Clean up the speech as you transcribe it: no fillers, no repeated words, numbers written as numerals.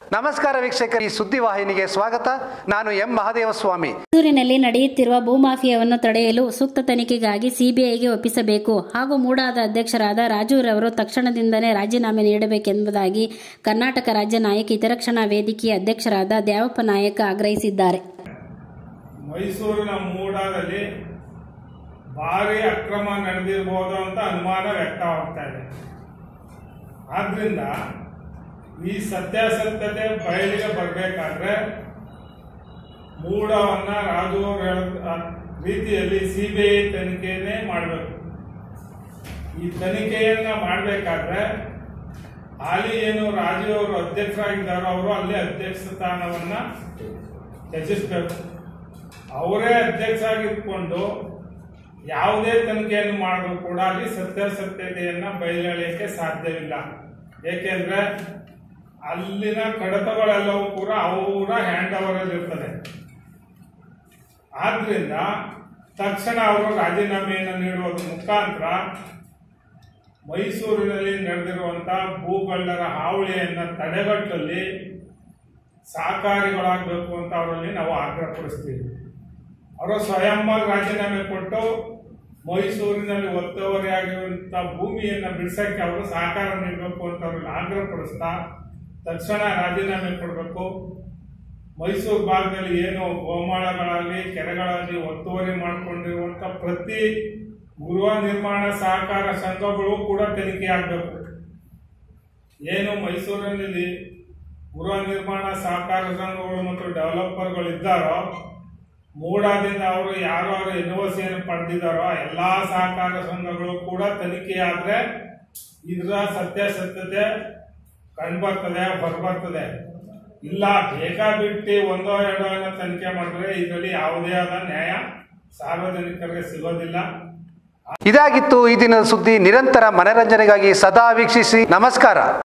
ನಮಸ್ಕಾರ ವೀಕ್ಷಕರು, ಈ ಸುದ್ದಿವಾಹಿನಿಗೆ ಸ್ವಾಗತ. ನಾನು ಎಂ ಮಹದೇವಸ್ವಾಮಿ. ಮೈಸೂರಿನಲ್ಲಿ ನಡೆಯುತ್ತಿರುವ ಭೂಮಾಫಿಯಾವನ್ನು ತಡೆಯಲು ಸೂಕ್ತ ತನಿಖೆಗಾಗಿ ಸಿಬಿಐಗೆ ಒಪ್ಪಿಸಬೇಕು ಹಾಗೂ ಮೂಡಾದ ಅಧ್ಯಕ್ಷರಾದ ರಾಜುರವರು ತಕ್ಷಣದಿಂದಲೇ ರಾಜೀನಾಮೆ ನೀಡಬೇಕೆಂಬುದಾಗಿ ಕರ್ನಾಟಕ ರಾಜ್ಯ ನ್ಯಾಯಿಕ ಹಿತರಕ್ಷಣಾ ವೇದಿಕೆಯ ಅಧ್ಯಕ್ಷರಾದ ದ್ಯಾವಪ್ಪ ನಾಯಕ ಆಗ್ರಹಿಸಿದ್ದಾರೆ. ಮೈಸೂರಿನ ಮೂಡಾದಲ್ಲಿ ಭಾರಿ ಅಕ್ರಮ ನಡೆದಿರಬಹುದು ಅಂತ ಅನುಮಾನ ವ್ಯಕ್ತವಾಗ್ತಾ ಇದೆ. ಆದ್ರಿಂದ ಈ ಸತ್ಯಾಸತ್ಯತೆ ಬಯಲಿಗೆ ಬರಬೇಕಾದ್ರೆ ಮೂಡವನ್ನ ರಾಜು ಅವರು ಹೇಳಿದ ರೀತಿಯಲ್ಲಿ ಸಿಬಿಐ ತನಿಖೆಯನ್ನೇ ಮಾಡಬೇಕು. ಈ ತನಿಖೆಯನ್ನ ಮಾಡಬೇಕಾದ್ರೆ ಹಾಲಿ ಏನು ರಾಜು ಅವರು ಅಧ್ಯಕ್ಷರಾಗಿದ್ದಾರೋ ಅವರು ಅಲ್ಲಿ ಅಧ್ಯಕ್ಷ ಸ್ಥಾನವನ್ನ ತ್ಯಜಿಸಬೇಕು. ಅವರೇ ಅಧ್ಯಕ್ಷ ಆಗಿದ್ಕೊಂಡು ಯಾವುದೇ ತನಿಖೆಯನ್ನು ಮಾಡಿದ್ರು ಕೂಡ ಅಲ್ಲಿ ಸತ್ಯಾಸತ್ಯತೆಯನ್ನ ಬಯಲಿಗೆ ಸಾಧ್ಯವಿಲ್ಲ. ಏಕೆಂದ್ರೆ ಅಲ್ಲಿನ ಕಡತಗಳೆಲ್ಲವೂ ಕೂಡ ಅವರ ಹ್ಯಾಂಡ್ ಓವರ್ ಅಲ್ಲಿ ಇರ್ತದೆ. ಆದ್ರಿಂದ ತಕ್ಷಣ ಅವರು ರಾಜೀನಾಮೆಯನ್ನು ನೀಡುವುದರ ಮುಖಾಂತರ ಮೈಸೂರಿನಲ್ಲಿ ನಡೆದಿರುವಂತಹ ಭೂಗಳ್ಳರ ಹಾವಳಿಯನ್ನು ತಡೆಗಟ್ಟಲ್ಲಿ ಸಹಕಾರಿಗಳಾಗಬೇಕು ಅಂತ ಅವರಲ್ಲಿ ನಾವು ಆಗ್ರಹಪಡಿಸ್ತೀವಿ. ಅವರು ಸ್ವಯಂ ರಾಜೀನಾಮೆ ಕೊಟ್ಟು ಮೈಸೂರಿನಲ್ಲಿ ಒತ್ತುವರಿಯಾಗಿರುವಂತಹ ಭೂಮಿಯನ್ನು ಬಿಡಿಸಕ್ಕೆ ಅವರು ಸಹಕಾರ ನೀಡಬೇಕು ಅಂತ ಅವ್ರಲ್ಲಿ ಆಗ್ರಹಪಡಿಸ್ತಾ ತಕ್ಷಣ ರಾಜೀನಾಮೆ ಕೊಡಬೇಕು. ಮೈಸೂರು ಭಾಗದಲ್ಲಿ ಏನು ಗೋಮಾಳಗಳಾಗಲಿ ಕೆರೆಗಳಾಗಲಿ ಒತ್ತುವರಿ ಮಾಡಿಕೊಂಡಿರುವಂಥ ಪ್ರತಿ ಗೃಹ ನಿರ್ಮಾಣ ಸಹಕಾರ ಸಂಘಗಳು ಕೂಡ ತನಿಖೆ ಆಗಬೇಕು. ಏನು ಮೈಸೂರಿನಲ್ಲಿ ಗೃಹ ನಿರ್ಮಾಣ ಸಹಕಾರ ಸಂಘಗಳು ಮತ್ತು ಡೆವಲಪರ್ಗಳು ಇದ್ದಾರೋ, ಮೂಡಾದಿಂದ ಅವರು ಯಾರು ಎನ್ಒಸಿಯನ್ನು ಪಡೆದಿದ್ದಾರೋ ಎಲ್ಲ ಸಹಕಾರ ಸಂಘಗಳು ಕೂಡ ತನಿಖೆ ಆದರೆ ಇದರ ಸತ್ಯಾಸತ್ಯತೆ ಕಂಡುಬರ್ತದೆ, ಹೊರಬರ್ತದೆ. ಇಲ್ಲ ಬೇಕಾಬಿಟ್ಟು ಒಂದೋ ಎರಡೋ ತನಿಖೆ ಮಾಡಿದ್ರೆ ಇದರಲ್ಲಿ ಯಾವುದೇ ಆದ ನ್ಯಾಯ ಸಾರ್ವಜನಿಕರಿಗೆ ಸಿಗೋದಿಲ್ಲ. ಇದಾಗಿತ್ತು ಈ ದಿನದ ಸುದ್ದಿ. ನಿರಂತರ ಮನರಂಜನೆಗಾಗಿ ಸದಾ ವೀಕ್ಷಿಸಿ. ನಮಸ್ಕಾರ.